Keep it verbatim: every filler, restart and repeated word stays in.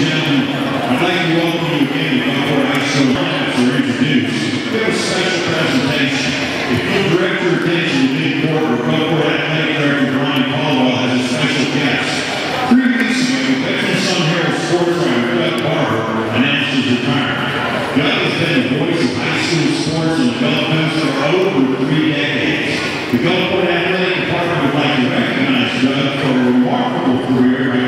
gentlemen, I'd like to welcome you again to Gulfport High School. Are introduced. We have a special presentation. If you'll direct your attention to Gulfport, where Gulfport Athletic Director Brian Caldwell has a special guest. Three weeks ago, veteran Sun Herald sports writer Doug Barber announced his retirement. Doug has been the voice of high school sports in the Gulf Coast for over three decades. The Gulfport Athletic Department would like to recognize Doug for a remarkable career